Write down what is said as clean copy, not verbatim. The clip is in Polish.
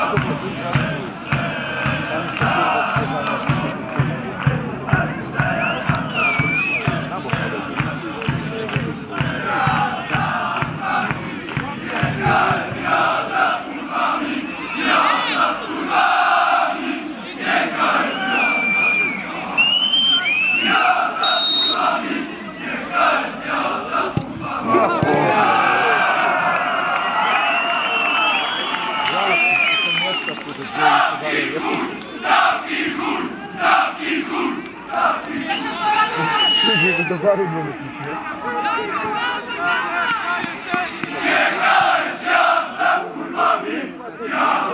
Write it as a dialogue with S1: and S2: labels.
S1: Później do baru nie mógł, nie?
S2: Jaka jest jazda z kurwami?